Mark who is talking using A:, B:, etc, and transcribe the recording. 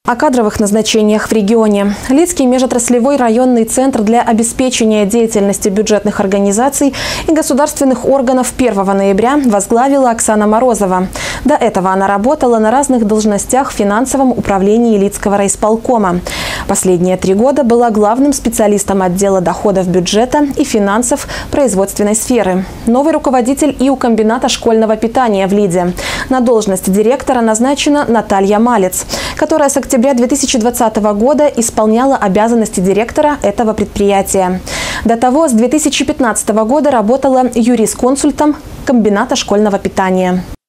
A: О кадровых назначениях в регионе. Лидский межотраслевой районный центр для обеспечения деятельности бюджетных организаций и государственных органов 1 ноября возглавила Оксана Морозова. До этого она работала на разных должностях в финансовом управлении Лидского райисполкома. Последние 3 года была главным специалистом отдела доходов бюджета и финансов производственной сферы. Новый руководитель и у комбината школьного питания в Лиде. На должность директора назначена Наталья Малец, которая с октября 2020 года исполняла обязанности директора этого предприятия. До того с 2015 года работала юрисконсультом комбината школьного питания.